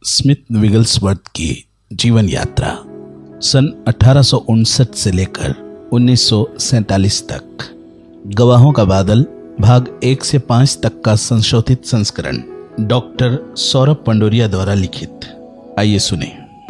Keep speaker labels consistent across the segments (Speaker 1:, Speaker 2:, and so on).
Speaker 1: Smith Wigglesworth की जीवन यात्रा सन 1859 से लेकर 1947 तक। गवाहों का बादल भाग 1 से 5 तक का संशोधित संस्करण डॉक्टर सौरभ पंडोरिया द्वारा लिखित। आइए सुने।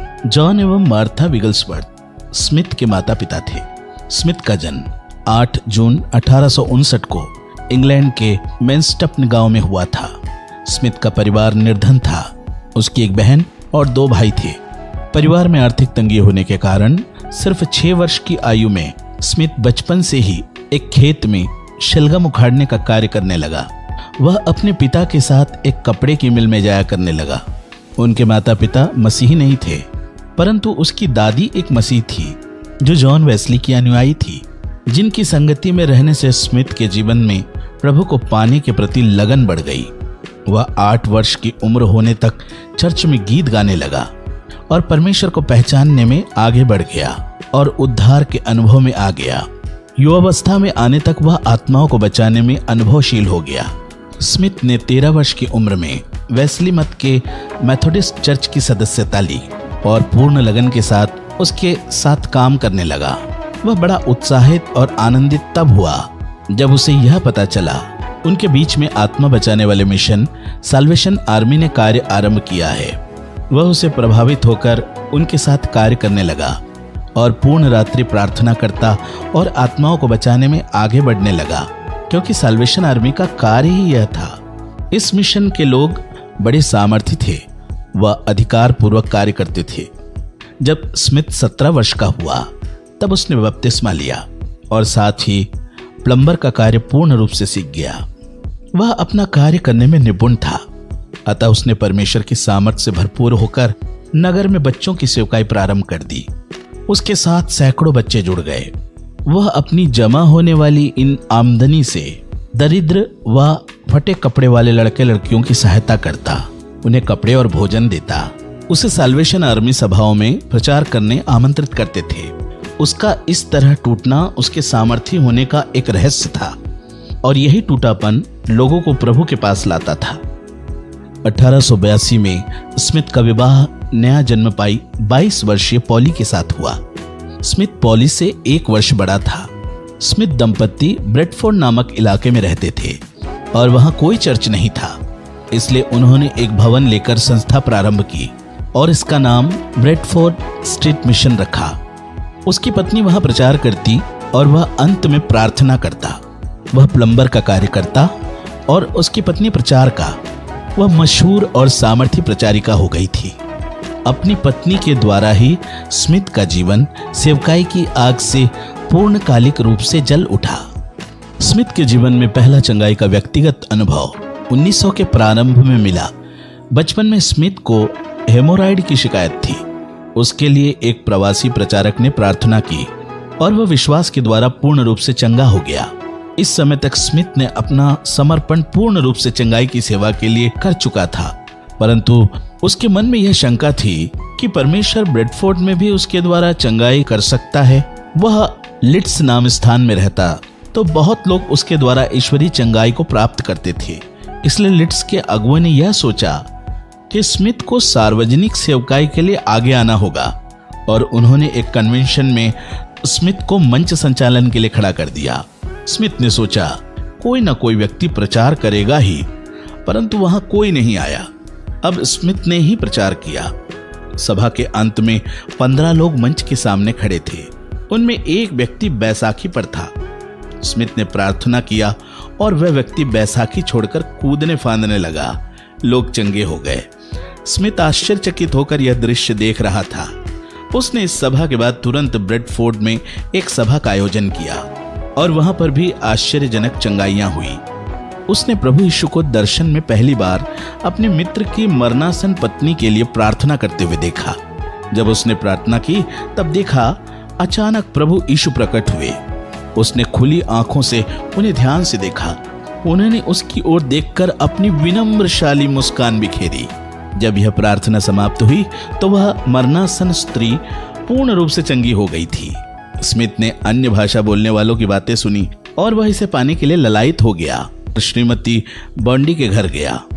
Speaker 1: जॉन एवं मार्था विगल्सवर्थ स्मिथ के माता पिता थे। स्मिथ का जन्म 8 जून 1859 को इंग्लैंड के मेंस्टप्न गांव में हुआ था। स्मिथ का परिवार निर्धन था। उसकी एक बहन और 2 भाई थे। परिवार में आर्थिक तंगी होने के कारण सिर्फ 6 वर्ष की आयु में स्मिथ बचपन से ही एक खेत में शलगम उखाड़ने का कार्य करने लगा। वह अपने पिता के साथ एक कपड़े की मिल में जाया करने लगा। उनके माता पिता मसीही नहीं थे, परंतु उसकी दादी एक मसीह थी जो जॉन वेस्ली की अनुयायी थी, जिनकी संगति में रहने से स्मिथ के जीवन में प्रभु को पाने के प्रति लगन बढ़ गई। वह 8 वर्ष की उम्र होने तक चर्च में गीत गाने लगा और परमेश्वर को पहचानने में आगे बढ़ गया और उद्धार के अनुभव में आ गया। युवावस्था में आने तक वह आत्माओं को बचाने में अनुभवशील हो गया। स्मिथ ने 13 वर्ष की उम्र में वेस्ली मत के मेथोडिस्ट चर्च की सदस्यता ली और पूर्ण लगन के साथ उसके साथ काम करने लगा। वह बड़ा उत्साहित और आनंदित तब हुआ जब उसे यह पता चला उनके बीच में आत्मा बचाने वाले मिशन साल्वेशन आर्मी ने कार्य आरंभ किया है। वह उसे प्रभावित होकर उनके साथ कार्य करने लगा और पूर्ण रात्रि प्रार्थना करता और आत्माओं को बचाने में आगे बढ़ने लगा, क्योंकि साल्वेशन आर्मी का कार्य ही यह था। इस मिशन के लोग बड़े सामर्थी थे। वह अधिकार पूर्वक कार्य करते थे। जब स्मिथ 17 वर्ष का हुआ तब उसने बपतिस्मा लिया और साथ ही प्लम्बर का कार्य पूर्ण रूप से सीख गया। वह अपना कार्य करने में निपुण था, अतः उसने परमेश्वर की सामर्थ्य से भरपूर होकर नगर में बच्चों की सेवकाई प्रारंभ कर दी। उसके साथ सैकड़ों बच्चे जुड़ गए। वह अपनी जमा होने वाली इन आमदनी से दरिद्र व फटे कपड़े वाले लड़के लड़कियों की सहायता करता, उन्हें कपड़े और भोजन देता। उसे साल्वेशन आर्मी सभाओं में प्रचार करने आमंत्रित करते थे। उसका इस तरह टूटना उसके सामर्थी होने का एक रहस्य था और यही टूटापन लोगों को प्रभु के पास लाता था। 1882 में स्मिथ का विवाह नया जन्म पाई 22 वर्षीय पॉली के साथ हुआ। स्मिथ पॉली से 1 वर्ष बड़ा था। स्मिथ दंपत्ति ब्रेडफोर्ड नामक इलाके में रहते थे और वहां कोई चर्च नहीं था, इसलिए उन्होंने एक भवन लेकर संस्था प्रारंभ की और इसका नाम ब्रेडफोर्ड स्ट्रीट मिशन रखा। उसकी पत्नी वहां प्रचार करती और वह अंत में प्रार्थना करता। वह प्लम्बर का कार्य करता और उसकी पत्नी प्रचार का। वह मशहूर और सामर्थी प्रचारिका हो गई थी। अपनी पत्नी के द्वारा ही स्मिथ का जीवन सेवकाई की आग से पूर्णकालिक रूप से जल उठा। स्मिथ के जीवन में पहला चंगाई का व्यक्तिगत अनुभव 1900 के प्रारंभ में मिला। बचपन में स्मिथ को हेमोराइड की शिकायत थी। उसके लिए एक प्रवासी प्रचारक ने प्रार्थना की और वह विश्वास के द्वारा पूर्ण रूप से चंगा हो गया। इस समय तक स्मिथ ने अपना समर्पण पूर्ण रूप से चंगाई की सेवा के लिए कर चुका था, परंतु उसके मन में यह शंका थी कि परमेश्वर ब्रेडफोर्ड में भी उसके द्वारा चंगाई कर सकता है। वह लिड्स नाम स्थान में रहता तो बहुत लोग उसके द्वारा ईश्वरीय चंगाई को प्राप्त करते थे। इसलिए लिड्स के अगुओं ने यह सोचा कि स्मिथ को सार्वजनिक सेवकाई के लिए आगे आना होगा और उन्होंने एक कन्वेंशन में स्मिथ को मंच संचालन के लिए खड़ा कर दिया। स्मिथ ने सोचा कोई ना कोई व्यक्ति प्रचार करेगा ही, परंतु वहां कोई नहीं आया। अब स्मिथ ने ही प्रचार किया। सभा के अंत में 15 लोग मंच के सामने खड़े थे। उनमें एक व्यक्ति बैसाखी पर था। स्मिथ ने प्रार्थना किया और वह व्यक्ति बैसाखी छोड़कर कूदने फांदने लगा। लोग चंगे हो गए। स्मिथ आश्चर्यचकित होकर यह दृश्य देख रहा था। उसने इस सभा के बाद तुरंत ब्रेडफोर्ड में एक सभा का आयोजन किया और वहां पर भी आश्चर्यजनक चंगाइयां हुई। उसने प्रभु यीशु को दर्शन में पहली बार अपने मित्र की मरणासन पत्नी के लिए प्रार्थना करते हुए देखा। जब उसने प्रार्थना की तब देखा अचानक प्रभु यीशु प्रकट हुए। उसने खुली आंखों से उन्हें ध्यान से देखा। उन्होंने उसकी ओर देखकर अपनी विनम्रशाली मुस्कान बिखेरी। जब यह प्रार्थना समाप्त हुई तो वह मरणासन स्त्री पूर्ण रूप से चंगी हो गई थी। स्मिथ ने अन्य भाषा बोलने वालों की बातें सुनी और वह इसे पाने के लिए ललायित हो गया। श्रीमती बॉन्डी के घर गया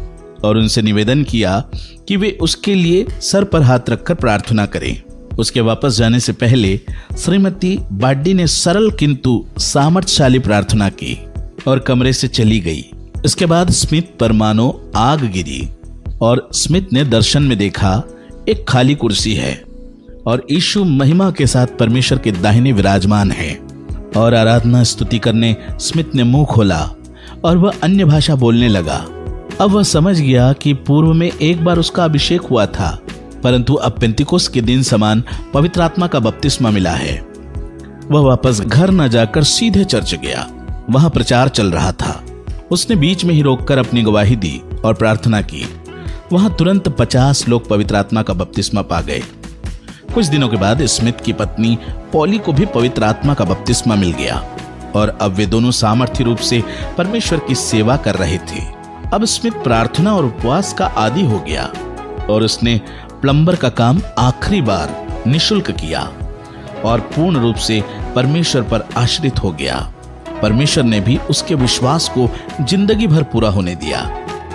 Speaker 1: और उनसे निवेदन किया कि वे उसके लिए सर पर हाथ रखकर प्रार्थना करें। उसके वापस जाने से पहले श्रीमती बाड्डी ने सरल किंतु सामर्थ्यशाली प्रार्थना की और कमरे से चली गई। इसके बाद स्मिथ पर मानो आग गिरी और स्मिथ ने दर्शन में देखा एक खाली कुर्सी है और यीशु महिमा के साथ परमेश्वर के दाहिने विराजमान है। और आराधना स्तुति करने स्मिथ ने मुंह खोला और वह अन्य भाषा बोलने लगा। अब वह समझ गया कि पूर्व में एक बार उसका अभिषेक हुआ था, परंतु अब पेंतिकोस्त के दिन समान पवित्र आत्मा का बपतिस्मा मिला है। वह वापस घर न जाकर सीधे चर्च गया। वहां प्रचार चल रहा था। उसने बीच में ही रोककर अपनी गवाही दी और प्रार्थना की। वहां तुरंत 50 लोग पवित्र आत्मा का बपतिस्मा पा गए। कुछ दिनों के बाद स्मिथ की पत्नी पॉली को भी पवित्र आत्मा का बपतिस्मा मिल गया और अब वे दोनों सामर्थ्य रूप से परमेश्वर की सेवा कर रहे थे। अब स्मिथ प्रार्थना और उपवास का आदी हो गया और उसने प्लम्बर का काम आखिरी बार निःशुल्क किया और पूर्ण रूप से परमेश्वर पर आश्रित हो गया। परमेश्वर ने भी उसके विश्वास को जिंदगी भर पूरा होने दिया।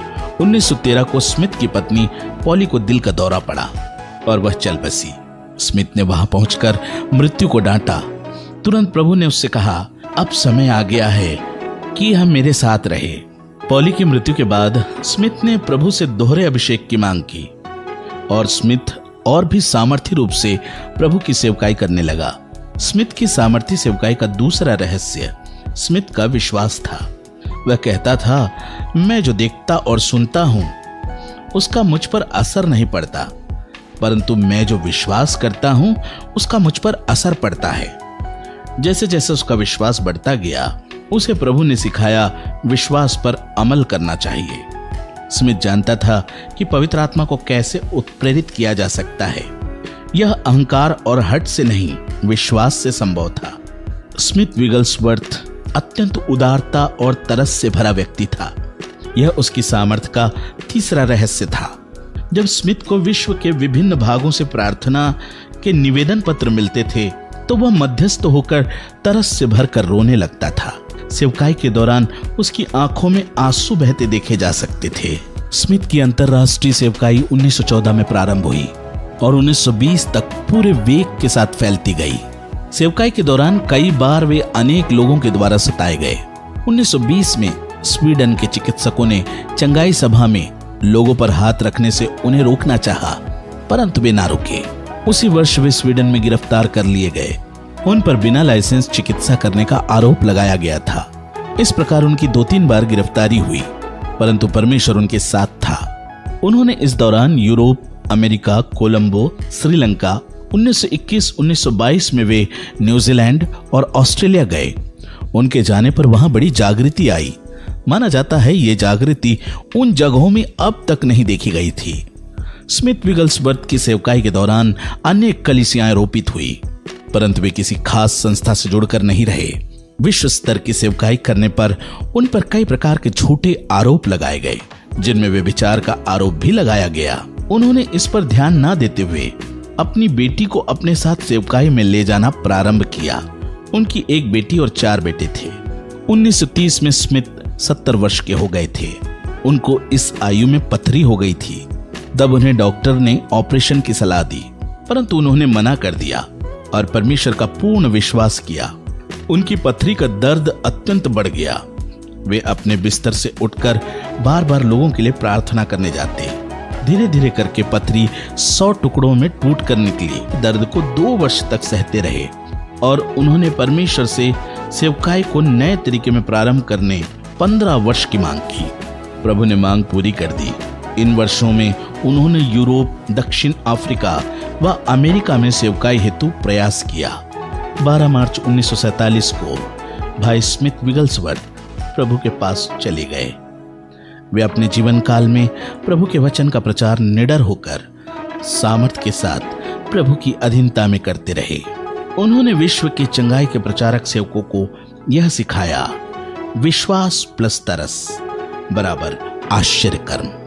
Speaker 1: 1913 को स्मिथ की पत्नी पॉली को दिल का दौरा पड़ा और वह चल बसी। स्मिथ ने वहां पहुंचकर मृत्यु को डांटा। तुरंत प्रभु ने उससे कहा, अब समय आ गया है कि हम मेरे साथ रहे। पॉली की मृत्यु के बाद स्मिथ ने प्रभु से दोहरे अभिषेक की मांग की और स्मिथ और भी सामर्थ्य रूप से प्रभु की सेवकाई करने लगा। स्मिथ की सामर्थ्य सेवकाई का दूसरा रहस्य स्मिथ का विश्वास था। वह कहता था, मैं जो देखता और सुनता हूं उसका मुझ पर असर नहीं पड़ता, परंतु मैं जो विश्वास करता हूं उसका मुझ पर असर पड़ता है। जैसे जैसे उसका विश्वास बढ़ता गया, उसे प्रभु ने सिखाया विश्वास पर अमल करना चाहिए। स्मिथ जानता था कि पवित्र आत्मा को कैसे उत्प्रेरित किया जा सकता है। यह अहंकार और हठ से नहीं, विश्वास से संभव था। स्मिथ विगल्सवर्थ अत्यंत उदारता और तरस से भरा व्यक्ति था। यह उसकी सामर्थ्य का तीसरा रहस्य था। जब स्मिथ को विश्व के विभिन्न भागों से प्रार्थना के निवेदन पत्र मिलते थे तो वह मध्यस्थ होकर तरस से भरकर रोने लगता था। सेवकाई के दौरान उसकी आंखों में आंसू बहते देखे जा सकते थे। स्मिथ की अंतर्राष्ट्रीय सेवकाई 1914 में प्रारंभ हुई और 1920 तक पूरे वेग के साथ फैलती गई। सेवकाई के दौरान कई बार वे अनेक लोगों के द्वारा सताए गए। 1920 में स्वीडन के चिकित्सकों ने चंगाई सभा में लोगों पर हाथ रखने से उन्हें रोकना चाहा, परंतु वे ना रुके। उसी वर्ष वे स्वीडन में गिरफ्तार कर लिए गए। उन पर बिना लाइसेंस चिकित्सा करने का आरोप लगाया गया था। इस प्रकार उनकी 2-3 बार गिरफ्तारी हुई, परंतु परमेश्वर उनके साथ था। उन्होंने इस दौरान यूरोप, अमेरिका, कोलंबो, श्रीलंका, 1921-1922 में वे न्यूजीलैंड और ऑस्ट्रेलिया गए। उनके जाने पर वहां बड़ी जागृति आई। माना जाता है ये जागृति उन जगहों में अब तक नहीं देखी गई थी। स्मिथ विगल्सवर्थ की सेवकाई के दौरान अनेक कलीसियाएं रोपित हुई, परंतु वे किसी खास संस्था से जुड़कर नहीं रहे। विश्व स्तर की सेवकाई करने पर उन पर कई प्रकार के झूठे आरोप लगाए गए, जिनमें वे विचार का आरोप भी लगाया गया। उन्होंने इस पर ध्यान न देते हुए अपनी बेटी को अपने साथ सेवकाई में ले जाना प्रारंभ किया। उनकी एक बेटी और 4 बेटे थे। 1930 में स्मिथ 70 वर्ष के हो गए थे। उनको इस आयु में पथरी हो गई थी। तब उन्हें डॉक्टर ने ऑपरेशन की सलाह दी, परंतु उन्होंने मना कर दिया और परमेश्वर का पूर्ण विश्वास किया। उनकी पथरी का दर्द अत्यंत बढ़ गया। वे अपने बिस्तर से उठकर बार बार लोगों के लिए प्रार्थना करने जाते। धीरे धीरे करके पथरी 100 टुकड़ों में टूट कर निकली। दर्द को 2 वर्ष तक सहते रहे और उन्होंने परमेश्वर से सेवकाई को नए तरीके में प्रारंभ करने 15 वर्ष की मांग की। प्रभु ने मांग पूरी कर दी। इन वर्षों में उन्होंने यूरोप, दक्षिण अफ्रीका व अमेरिका में सेवकाई हेतु प्रयास किया। 12 मार्च 1947 को भाई स्मिथ विगल्सवर्थ प्रभु के पास चले गए। वे अपने जीवन काल में प्रभु के वचन का प्रचार निडर होकर सामर्थ के साथ प्रभु की अधीनता में करते रहे। उन्होंने विश्व के चंगाई के प्रचारक सेवकों को यह सिखाया, विश्वास प्लस तरस बराबर आश्चर्य कर्म।